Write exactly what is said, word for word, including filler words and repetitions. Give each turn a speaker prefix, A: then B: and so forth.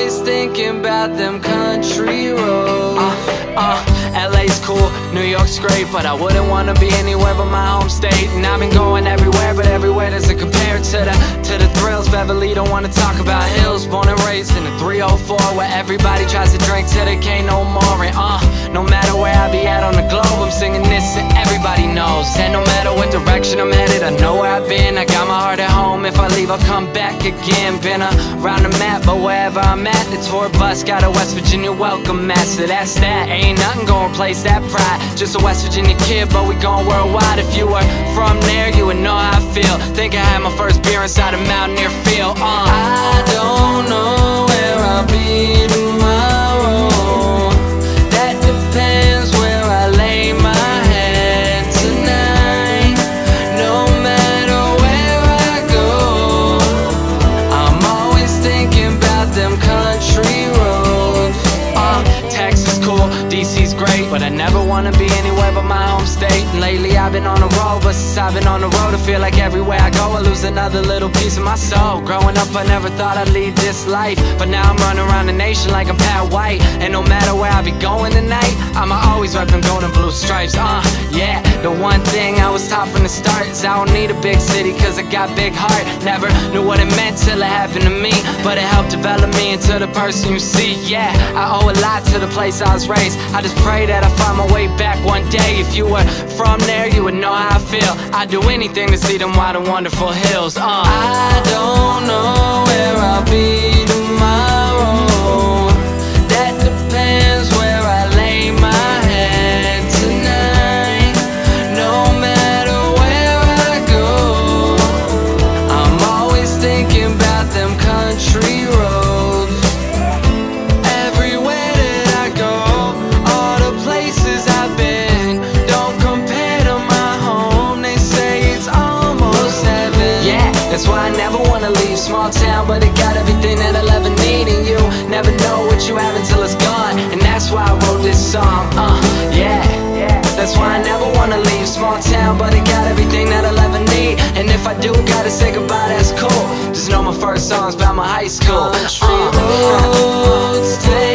A: always thinking about them country roads. Uh, uh, L A's cool, New York's great, but I wouldn't wanna be anywhere but my home state. And I've been going everywhere, but everywhere doesn't compare to the to the thrills. Beverly don't wanna talk about hills. Born and raised in a three oh four, where everybody tries to drink till they can't no more. And uh, no matter where I be at on the globe, I'm singing this and everybody knows. And no matter what direction I'm headed, I know where I've been. I got my heart at home. If I leave, I'll come back again. Been around the map, but wherever I'm at, the tour bus got a West Virginia welcome mat. So that's that. Ain't nothing gonna replace that pride. Just a West Virginia kid, but we going worldwide. If you were from there, you would know how I feel. Think I had my first beer inside a Mountaineer field. uh. I don't know where I'll be tomorrow. That depends where I lay my head tonight. No matter where I go, I'm always thinking about them country roads. uh, Texas cool, D C's great, but I never wanna be anywhere but my home state. And lately I've been on the road, but since I've been on the road, I feel like everywhere I go I lose another little piece of my soul. Growing up I never thought I'd lead this life, but now I'm running around the nation like I'm Pat White. And no matter where I be going tonight, I'ma always rep them gold and blue stripes. Uh, yeah, the one thing I was taught from the start is I don't need a big city, cause I got big heart. Never knew what it meant till it happened to me, but it helped develop me into the person you see. Yeah, I owe a lot to the place I was raised. I just pray that I find my way back one day. If you were from there, you would know how I feel. I'd do anything to see them wide and wonderful hills. uh. I don't know where I'll be tomorrow. That depends where I lay my head tonight. No matter where I go, I'm always thinking about them country roads. Everywhere that I go, all the places I've been, don't compare to my home. They say it's almost heaven. Yeah, that's why I never wanna leave small town, but it got everything that I'll ever need. And you never know what you have until it's gone, and that's why I wrote this song. Uh, yeah, yeah. That's why I never wanna leave small town, but it got everything that I'll ever need. And if I do gotta say goodbye, that's cool. Just know my first song's about my high school. Country roads take